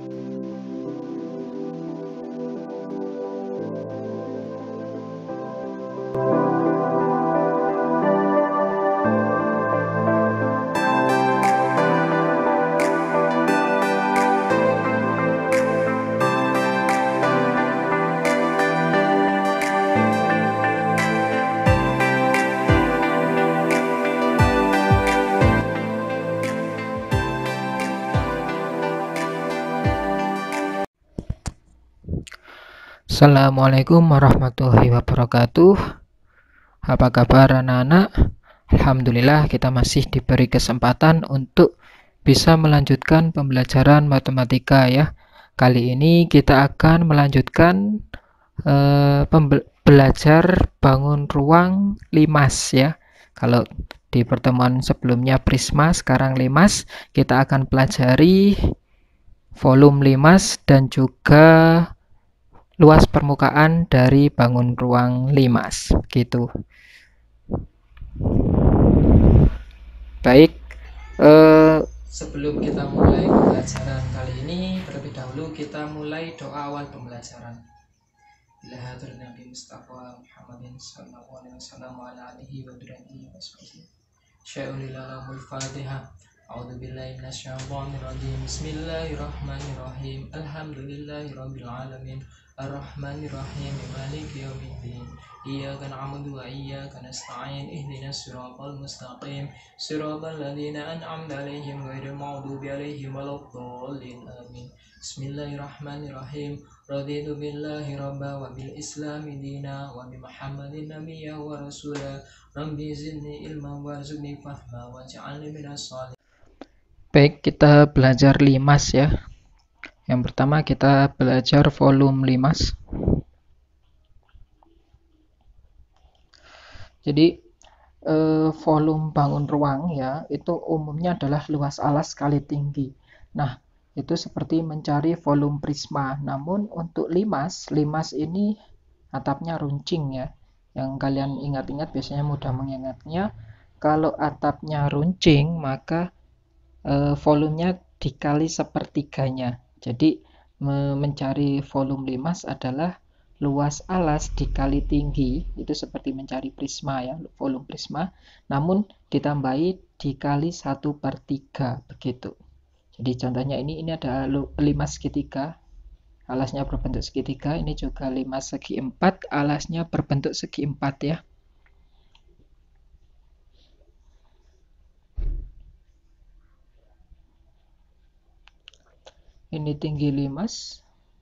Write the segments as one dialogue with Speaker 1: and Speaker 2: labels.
Speaker 1: Assalamualaikum warahmatullahi wabarakatuh. Apa kabar anak-anak? Alhamdulillah kita masih diberi kesempatan untuk bisa melanjutkan pembelajaran matematika ya. Kali ini kita akan melanjutkan belajar bangun ruang limas ya. Kalau di pertemuan sebelumnya prisma, sekarang limas. Kita akan pelajari volume limas dan juga luas permukaan dari bangun ruang limas, gitu. Baik, sebelum kita mulai pembelajaran kali ini, terlebih dahulu kita mulai doa awal pembelajaran. Bila hadir Nabi Mustafa Muhammadin sallallahu alaihi wasallam wa ala alihi wa sahbihi wasallam. Syai'ulillahi Fatihah. A'udzu billahi minasyaitonir rajim. Bismillahirrahmanirrahim. Alhamdulillahirabbil alamin. Ar-Rahmanir-Rahim. Maliki yaumiddin. Iyyaka na'budu wa iyyaka nasta'in. Ihdinas siratal mustaqim. Siratal ladzina an'amta 'alaihim ghairil maghdubi 'alaihim waladdallin. Amin. Bismillahirrahmanirrahim. Raditu billahi rabba wa bil islami dina wa bi Muhammadin nabiyya wa rasula. Rabbi zidni ilma warzuqni fahma waj'alni minas sholihin. Baik, kita belajar limas ya. Yang pertama kita belajar volume limas. Jadi volume bangun ruang ya, itu umumnya adalah luas alas kali tinggi. Nah, itu seperti mencari volume prisma. Namun untuk limas ini atapnya runcing ya. Yang kalian ingat-ingat biasanya mudah mengingatnya. Kalau atapnya runcing, maka volumenya dikali sepertiganya. Jadi mencari volume limas adalah luas alas dikali tinggi, itu seperti mencari prisma ya, volume prisma, namun ditambahi dikali 1/3 begitu. Jadi contohnya ini ada limas segitiga, alasnya berbentuk segitiga, ini juga limas segi 4, alasnya berbentuk segi 4 ya. Ini tinggi limas.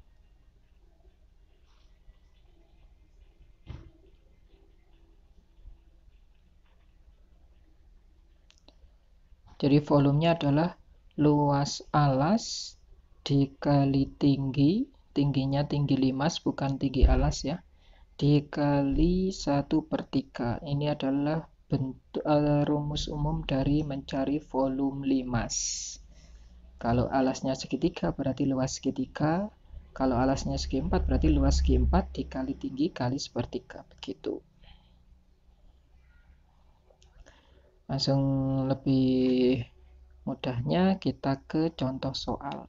Speaker 1: Jadi volumenya adalah luas alas dikali tinggi, tingginya tinggi limas bukan tinggi alas ya, dikali 1/3. Ini adalah bentuk rumus umum dari mencari volume limas. Kalau alasnya segitiga berarti luas segitiga, kalau alasnya segi 4 berarti luas segi 4 dikali tinggi kali 1/3 begitu. Langsung lebih mudahnya kita ke contoh soal.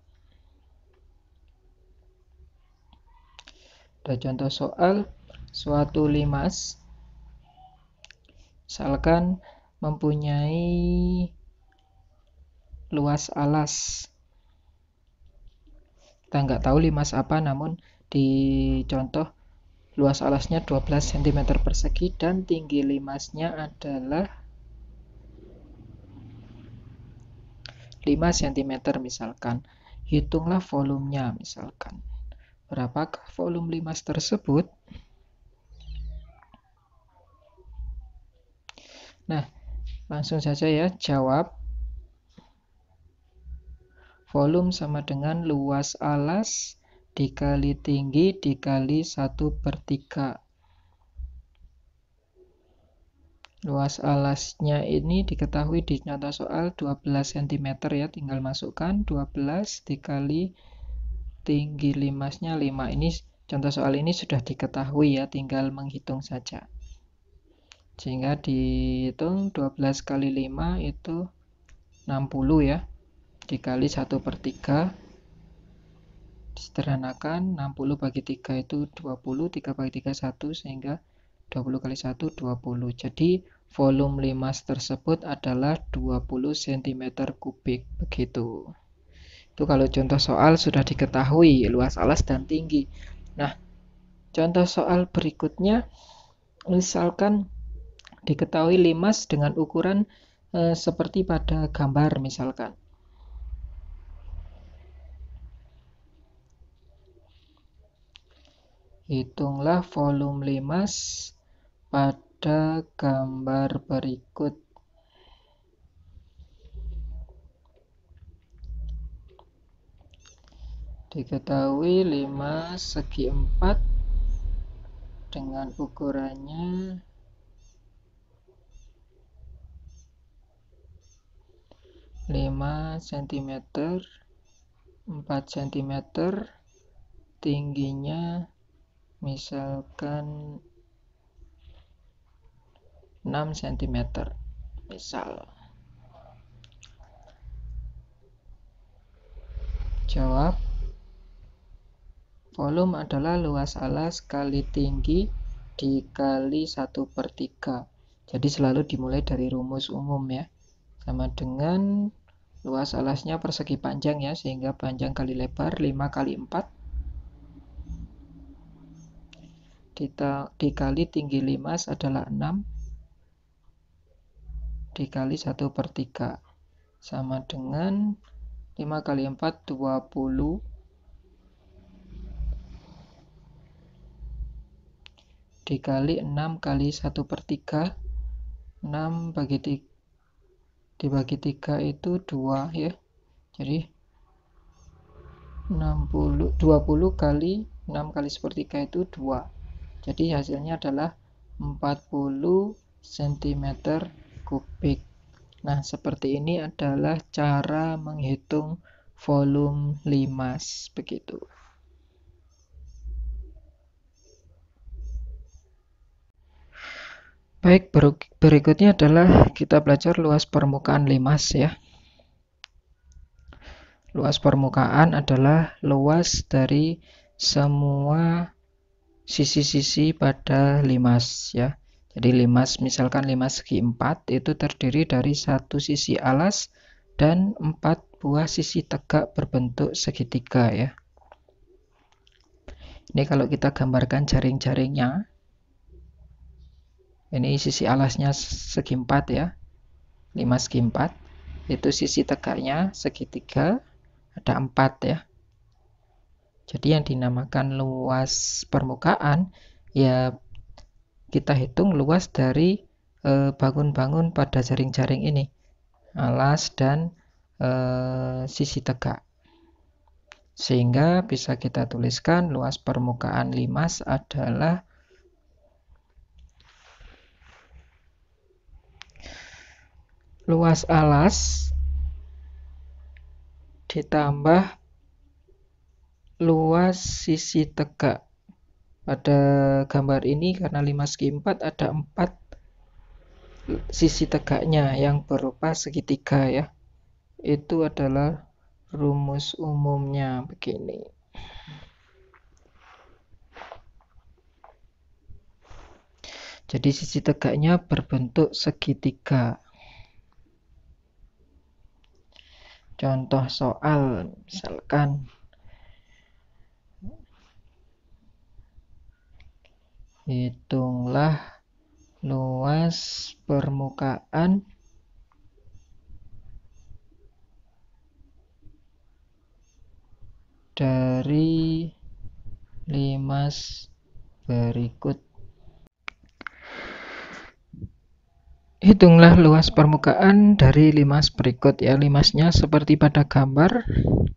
Speaker 1: Ada contoh soal, suatu limas misalkan mempunyai luas alas. Kita nggak tahu limas apa, namun di contoh luas alasnya 12 cm persegi dan tinggi limasnya adalah 5 cm misalkan. Hitunglah volumenya misalkan. Berapakah volume limas tersebut? Nah, langsung saja ya jawab. Volume sama dengan luas alas dikali tinggi dikali 1/3. Luas alasnya ini diketahui di contoh soal 12 cm ya, tinggal masukkan 12 dikali tinggi limasnya 5. Ini contoh soal ini sudah diketahui ya, tinggal menghitung saja. Sehingga dihitung 12 kali 5 itu 60 ya, dikali 1/3 Disederhanakan, 60 bagi 3 itu 20, 3 bagi 3 1, sehingga 20 kali 1 20. Jadi volume limas tersebut adalah 20 cm kubik, begitu. Itu kalau contoh soal sudah diketahui luas alas dan tinggi. Nah, contoh soal berikutnya, misalkan diketahui limas dengan ukuran seperti pada gambar misalkan. Hitunglah volume limas pada gambar berikut. Diketahui limas segi 4 dengan ukurannya 5 cm, 4 cm, tingginya misalkan 6 cm misal. Jawab. Volume adalah luas alas kali tinggi dikali 1/3. Jadi selalu dimulai dari rumus umum ya. Sama dengan luas alasnya persegi panjang ya, sehingga panjang kali lebar 5 kali 4 dikali tinggi limas adalah 6 dikali 1/3 sama dengan 5 kali 4 20 dikali 6 kali 1/3. 6 dibagi 3 itu 2 ya. Jadi 20 kali 6 kali 1/3 itu 2. Jadi hasilnya adalah 40 cm kubik. Nah, seperti ini adalah cara menghitung volume limas, begitu. Baik, berikutnya adalah kita belajar luas permukaan limas ya. Luas permukaan adalah luas dari semua sisi-sisi pada limas ya. Jadi limas, misalkan limas segi 4 itu terdiri dari satu sisi alas dan 4 buah sisi tegak berbentuk segitiga ya. Ini kalau kita gambarkan jaring-jaringnya, ini sisi alasnya segi 4 ya, limas segi 4, itu sisi tegaknya segitiga, ada 4 ya. Jadi yang dinamakan luas permukaan ya kita hitung luas dari bangun-bangun pada jaring-jaring ini, alas dan sisi tegak. Sehingga bisa kita tuliskan luas permukaan limas adalah luas alas ditambah luas sisi tegak. Pada gambar ini karena limas segi 4 ada 4 sisi tegaknya yang berupa segitiga ya. Itu adalah rumus umumnya begini. Jadi sisi tegaknya berbentuk segitiga. Contoh soal misalkan hitunglah luas permukaan dari limas berikut. Hitunglah luas permukaan dari limas berikut ya. Limasnya seperti pada gambar.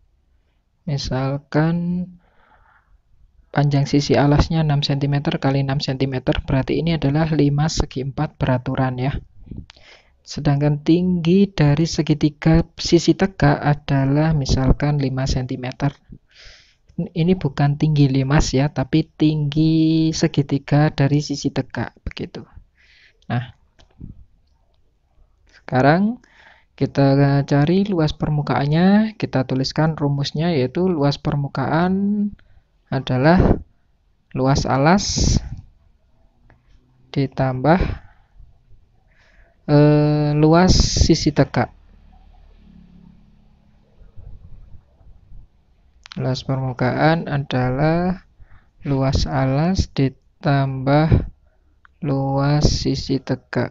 Speaker 1: Misalkan panjang sisi alasnya 6 cm kali 6 cm, berarti ini adalah limas segi 4 beraturan ya. Sedangkan tinggi dari segitiga sisi tegak adalah misalkan 5 cm. Ini bukan tinggi limas ya, tapi tinggi segitiga dari sisi tegak, begitu. Nah, sekarang Kita cari luas permukaannya, kita tuliskan rumusnya, yaitu luas permukaan adalah luas alas ditambah luas sisi tegak. Luas permukaan adalah luas alas ditambah luas sisi tegak.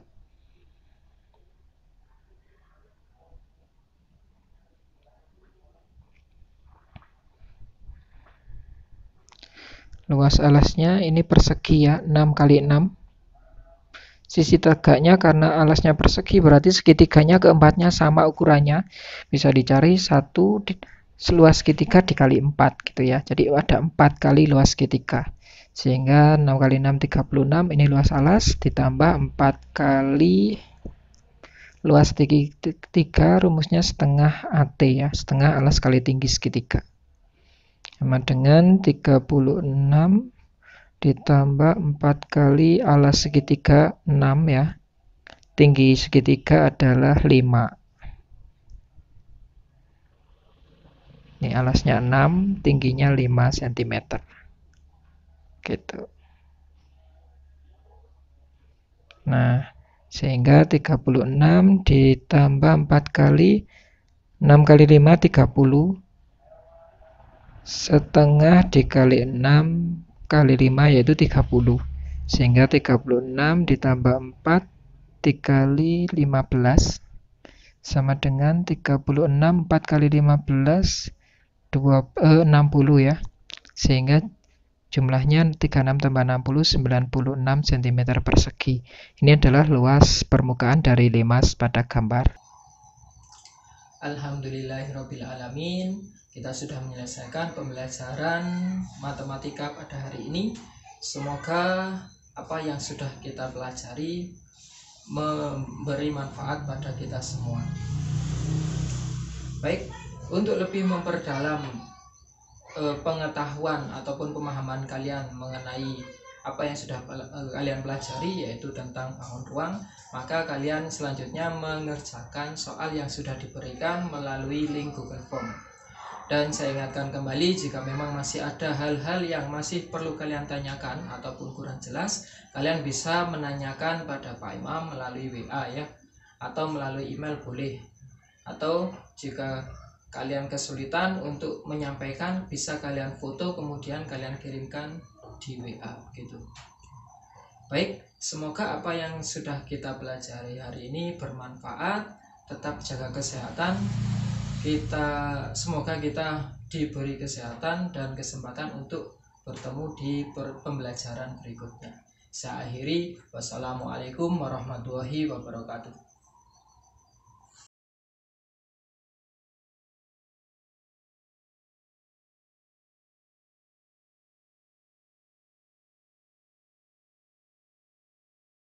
Speaker 1: Luas alasnya ini persegi ya, 6 kali 6. Sisi tegaknya karena alasnya persegi berarti segitiganya keempatnya sama ukurannya. Bisa dicari 1 luas segitiga dikali 4 gitu ya. Jadi ada 4 kali luas segitiga. Sehingga 6 kali 6 36, ini luas alas ditambah 4 kali luas segitiga, rumusnya setengah AT ya, setengah alas kali tinggi segitiga. Sama dengan 36 ditambah 4 kali alas segitiga 6 ya. Tinggi segitiga adalah 5. Ini alasnya 6, tingginya 5 cm. Gitu. Nah, sehingga 36 ditambah 4 kali 6 kali 5 30. Setengah dikali 6 kali 5 yaitu 30. Sehingga 36 ditambah 4 dikali 15 sama dengan 36. 4 kali 15 60 ya. Sehingga jumlahnya 36 tambah 60 96 cm persegi. Ini adalah luas permukaan dari limas pada gambar. Alhamdulillahirrabbilalamin. Kita sudah menyelesaikan pembelajaran matematika pada hari ini. Semoga apa yang sudah kita pelajari memberi manfaat pada kita semua. Baik, untuk lebih memperdalam pengetahuan ataupun pemahaman kalian mengenai apa yang sudah kalian pelajari, yaitu tentang bangun ruang, maka kalian selanjutnya mengerjakan soal yang sudah diberikan melalui link Google Form. Dan saya ingatkan kembali, jika memang masih ada hal-hal yang masih perlu kalian tanyakan ataupun kurang jelas, kalian bisa menanyakan pada Pak Imam melalui WA ya, atau melalui email boleh. Atau jika kalian kesulitan untuk menyampaikan, bisa kalian foto kemudian kalian kirimkan di WA gitu. Baik, semoga apa yang sudah kita pelajari hari ini bermanfaat. Tetap jaga kesehatan. Semoga kita diberi kesehatan dan kesempatan untuk bertemu di pembelajaran berikutnya. Saya akhiri, wassalamualaikum warahmatullahi wabarakatuh.